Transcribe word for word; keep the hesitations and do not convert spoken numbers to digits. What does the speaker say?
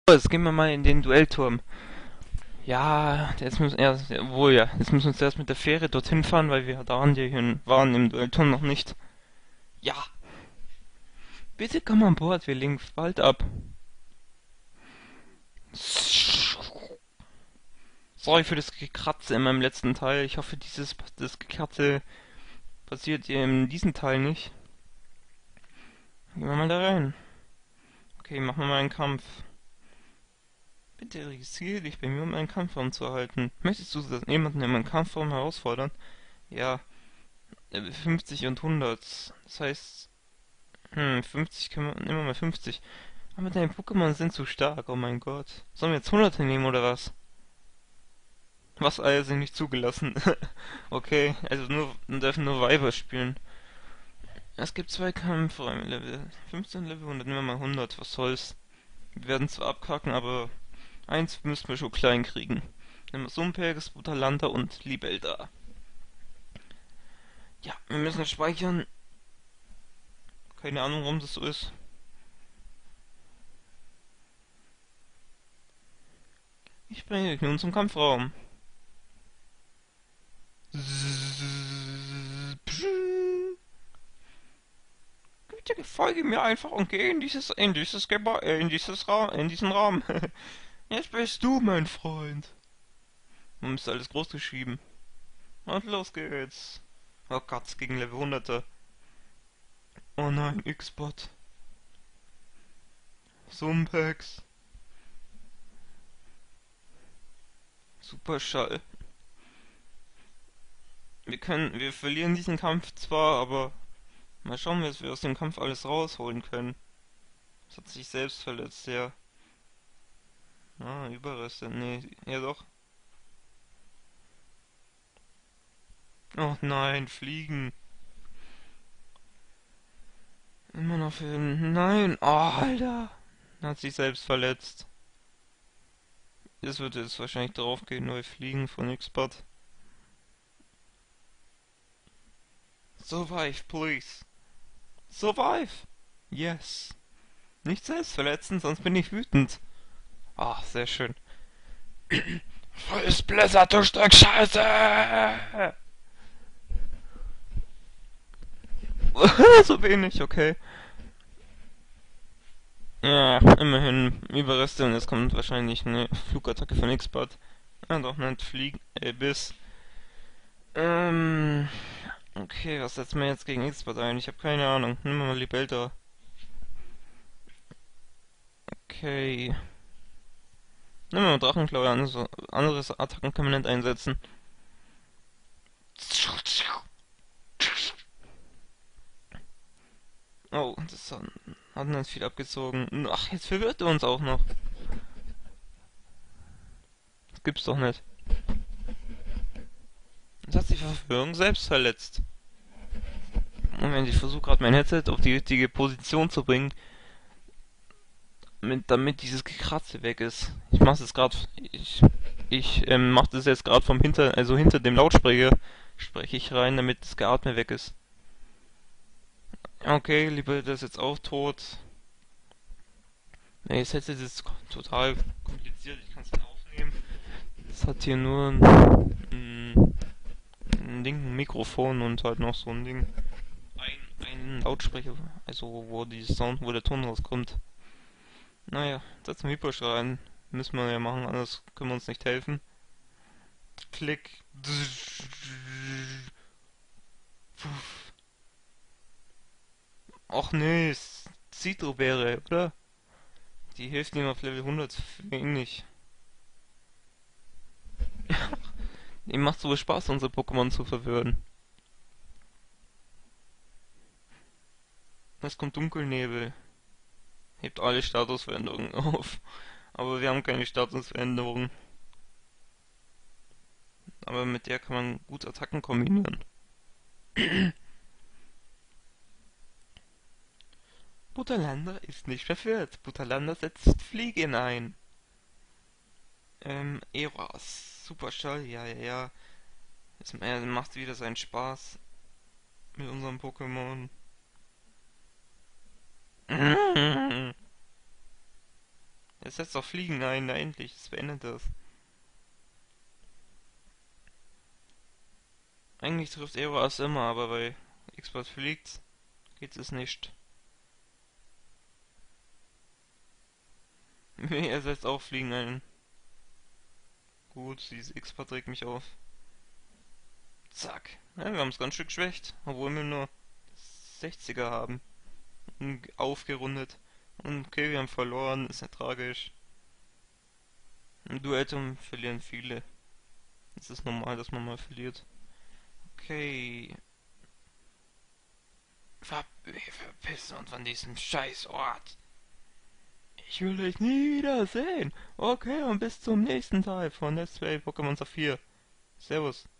Jetzt gehen wir mal in den Duellturm. Ja, jetzt müssen erst, wohl ja, jetzt müssen wir uns erst mit der Fähre dorthin fahren, weil wir da waren, die waren im Duellturm noch nicht. Ja, bitte komm an Bord, wir legen bald ab. Sorry für das Gekratze in meinem letzten Teil. Ich hoffe, dieses das Gekratze passiert in diesem Teil nicht. Gehen wir mal da rein. Okay, machen wir mal einen Kampf. Bitte registriere dich bei mir, um einen Kampfraum zu erhalten. Möchtest du das jemanden in meinem Kampfraum herausfordern? Ja, Level fünfzig und hundert. Das heißt, hm, fünfzig können wir, nehmen wir mal fünfzig. Aber deine Pokémon sind zu stark, oh mein Gott. Sollen wir jetzt hunderte nehmen oder was? Was also nicht zugelassen. Okay, also nur, wir dürfen nur Weiber spielen. Es gibt zwei Kampfräume, Level fünfzehn, Level hundert, nehmen wir mal hundert, was soll's. Wir werden zwar abkacken, aber eins müssten wir schon klein kriegen. Nehmen wir Sumperges, Butalanta und Libelda. Ja, wir müssen speichern. Keine Ahnung, warum das so ist. Ich bringe dich nun zum Kampfraum. Bitte folge mir einfach und geh in dieses, in dieses Gebäude, äh, in dieses Raum, in diesen Raum. Jetzt bist du mein Freund. Man ist alles groß geschrieben. Und los geht's. Oh Gott, gegen Level hundert. Oh nein, X-Bot. Sumpex. Superschall. Wir können, wir verlieren diesen Kampf zwar, aber mal schauen, was wir aus dem Kampf alles rausholen können. Das hat sich selbst verletzt, ja. Ah, Überreste. Nee, ja doch. Oh nein, Fliegen. Immer noch für... Nein, oh, Alter. Hat sich selbst verletzt. Das wird jetzt wahrscheinlich draufgehen, neue Fliegen von X-Bot. Survive, please. Survive. Yes. Nicht selbst verletzen, sonst bin ich wütend. Ah, sehr schön. Friss Blizzard, du Stück Scheiße! So wenig, okay. Ja, immerhin Überreste und jetzt kommt wahrscheinlich eine Flugattacke von X-Bot. Ja, doch nicht Fliegen, äh, Biss. Ähm, okay, was setzen wir jetzt gegen X-Bot ein? Ich habe keine Ahnung. Nehmen wir mal Libelda. Okay. Nehmen wir mal Drachenklaue an, so andere Attacken können wir nicht einsetzen. Oh, das hat, hat uns viel abgezogen. Ach, jetzt verwirrt er uns auch noch. Das gibt's doch nicht. Jetzt hat sich Verwirrung selbst verletzt. Moment, ich versuche gerade mein Headset auf die richtige Position zu bringen, damit, damit dieses Gekratze weg ist. Ich mache es gerade, ich, ich ähm, mache das jetzt gerade vom hinter, also hinter dem Lautsprecher spreche ich rein, damit das Geatme weg ist. Okay, lieber, das ist jetzt auch tot. Nee, das Headset ist total kompliziert, ich kann es nicht aufnehmen. Es hat hier nur ein, ein, ein Ding, ein Mikrofon und halt noch so ein Ding. Ein, ein Lautsprecher, also wo die Sound, wo der Ton rauskommt. Naja, setzen wir Push rein. Müssen wir ja machen, anders können wir uns nicht helfen. Klick. Och nee, ist Citrobeere, oder? Die hilft ihm auf Level hundert für ihn nicht. Ihm macht so Spaß, unsere Pokémon zu verwirren. Es kommt Dunkelnebel. Hebt alle Statusveränderungen auf. Aber wir haben keine Statusveränderungen. Aber mit der kann man gut Attacken kombinieren. Butalanda ist nicht verwirrt. Butalanda setzt Fliegen ein. Ähm, Eras. Superschall, ja, ja, ja. Es macht wieder seinen Spaß mit unserem Pokémon. Er setzt doch Fliegen ein, na endlich, das beendet das. Eigentlich trifft Eroas immer, aber bei Expert fliegt, geht es nicht. Nee, er setzt auch Fliegen ein. Gut, dieses Expert regt mich auf. Zack. Ja, wir haben es ganz schön geschwächt, obwohl wir nur sechziger haben. Aufgerundet. Und okay, wir haben verloren, ist ja tragisch. Im Duettum verlieren viele. Es ist normal, dass man mal verliert. Okay. Ver wir verpissen uns von diesem Scheißort. Ich will dich nie wiedersehen. Okay, und bis zum nächsten Teil von Let's Play Pokémon Saphir. Servus.